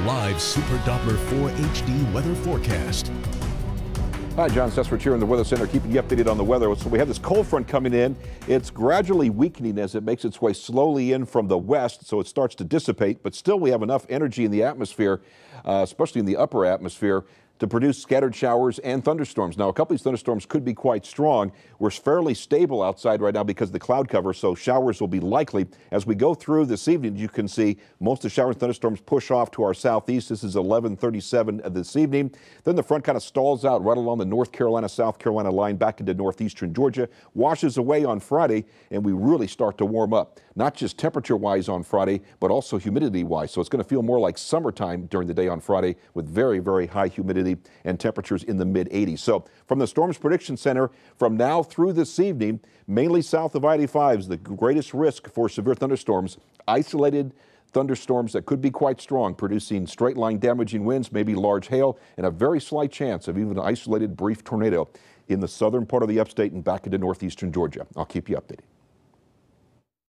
live Super Doppler 4 HD weather forecast. Hi, John Sesford here in the Weather Center, keeping you updated on the weather. So we have this cold front coming in. It's gradually weakening as it makes its way slowly in from the west, so it starts to dissipate. But still, we have enough energy in the atmosphere, especially in the upper atmosphere, to produce scattered showers and thunderstorms. Now, a couple of these thunderstorms could be quite strong. We're fairly stable outside right now because of the cloud cover, so showers will be likely. As we go through this evening, you can see most of the showers and thunderstorms push off to our southeast. This is 11:37 this evening. Then the front kind of stalls out right along the North Carolina, South Carolina line back into northeastern Georgia, washes away on Friday, and we really start to warm up. Not just temperature-wise on Friday, but also humidity-wise. So it's going to feel more like summertime during the day on Friday with very, very high humidity and temperatures in the mid-80s. So from the Storms Prediction Center, from now through this evening, mainly south of I-85 is the greatest risk for severe thunderstorms, isolated thunderstorms that could be quite strong, producing straight-line damaging winds, maybe large hail, and a very slight chance of even an isolated brief tornado in the southern part of the upstate and back into northeastern Georgia. I'll keep you updated.